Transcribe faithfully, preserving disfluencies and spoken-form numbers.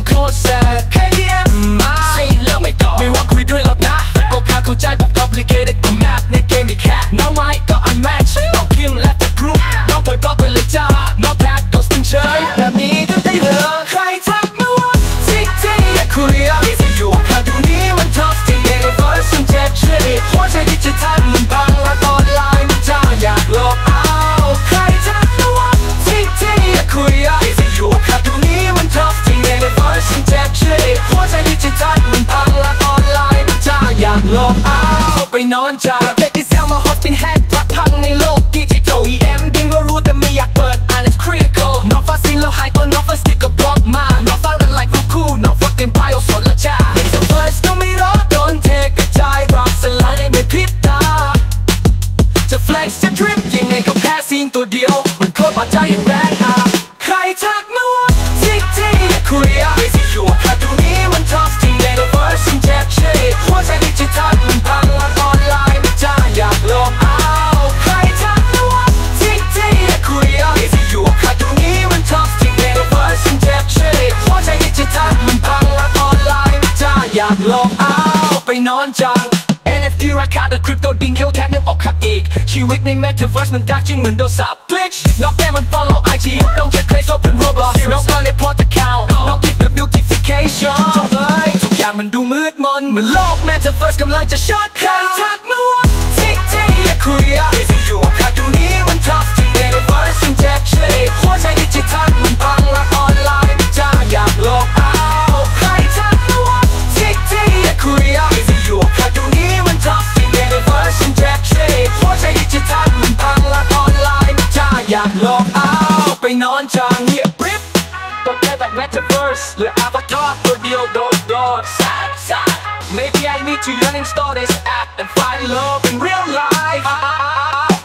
โคตรแซ่บ เค พี เอ็ม มาสิเลิกไม่ต่อไม่ว่าคุยด้วยหรอกนะก็แค่เข้าใจผม complicated ก็แมปในเกมที่แค่น้องไม้ก็ unmatch น้องคิวและแต่พรูฟน้องเปิดบล็อกไปเลยจ้าน้องแพทก็สเฉยแบบนี้ก็ได้เหรอใครทักมาว่าซิตี้อยากคุยอะที่จะอยู่แค่ดูนี้มันท็อปที่ในเวอร์ชันเจ็ดชีวิตหัวใจดิจิทัลมันบังและออนไลน์มันจ้าอยากลบเอาใครทักมาว่าซิตี้อยากคุยอะที่จะอยู่แค่ดูนี้มันท็อปที่ในเวอร์ชันเจ็ดชีวิตหัวใจดิจิทัลมันบังและออนไลน์มันจ้าอยากลบเอาไปนอนจ้าเด็กที่แซวมาฮอตเป็นแฮกรักพังในโลกดิจิทัล อี เอ็ม ดิ้งก็รู้แต่ไม่อยากเปิด and it's critical น้องฟ้าซินแล้วหายตัวน้องฟ้าสติกกับบล็อกมาน้องฟ้ารันไลฟ์ฟูคูน้องฟ้าเต็มไบโอสดละจ้า Metaverse ก็ไม่รอโดนเทกระจายรักสลายในไม่พริบตาจะ flex จะ drip ยังไงก็แพ้ซีนตัวเดียวมันโคตรบาดใจอย่างแรงอ่ะใครทักมาว่าซิตี้อยากคุยอะไม่สิอยู่แค่ดูนี้มันท็อปที่ใน Metaverse ฉันแจ็คเช่หัวใจดิจิทัลมันพังและออนไลน์ไม่จ้าอยากลบเอาใครทักมาว่าซิตี้อยากคุยอะไม่สิอยู่แค่ดูนี้มันท็อปที่ใน Metaverse ฉันแจ็คเช่หัวใจดิจิทัลมันพังและออนไลน์ไม่จ้าอยากลบเอาไปนอนจังเอ็น เอฟ ที ราคาแต่คริปโตดิ้งเฮลแท็กนึกออกขัดอีกชีวิตใน Metaverse มันดักจริงเหมือนโดนสับ Glitch นอกแก้มัน follow ไอ จี ต้องเช็คเคยโซเป็น Roblox นอกการในพอร์ต account นอกติดแบบ notification จบเลยทุกอย่างมันดูมืดมนเหมือนโลก Metaverse กำลังจะช็อตใครทักมาว่าซิตี้อยากคุยอะที่จะอยู่แค่ดูนี้มันท็อปที่ใน Metaverse ฉันแจ็คเช่หัวใจดิจิทัลมันพังและออนไลน์ไม่จ้าอยากลบเอาใครทักมาว่าซิตี้อยากคุยอะที่จะอยู่แค่ดูนี้มันท็อปที่ใน Metaverse ฉันแจ็คเช่หัวใจดิจิทัลมันพังและออนไลน์ไม่จ้าอยากลบเอาไปนอนจังเงียบริบตัวแค่แบบ Metaverse หรือ Avatar ตัวเดียวโดดโดด sad sad Maybe I need to uninstall this app and find love in real life